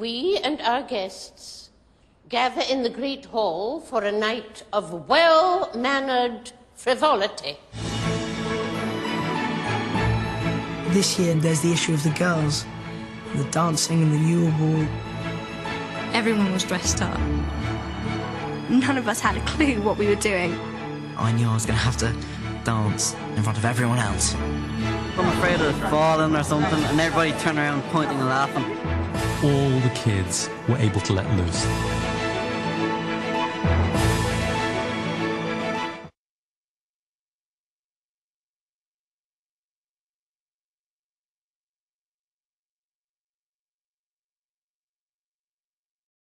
we and our guests gather in the great hall for a night of well-mannered frivolity. This year there's the issue of the girls, the dancing and the Yule ball. Everyone was dressed up. None of us had a clue what we were doing. I knew I was going to have to dance in front of everyone else. I'm afraid of falling or something, and everybody turned around pointing and laughing. All the kids were able to let loose.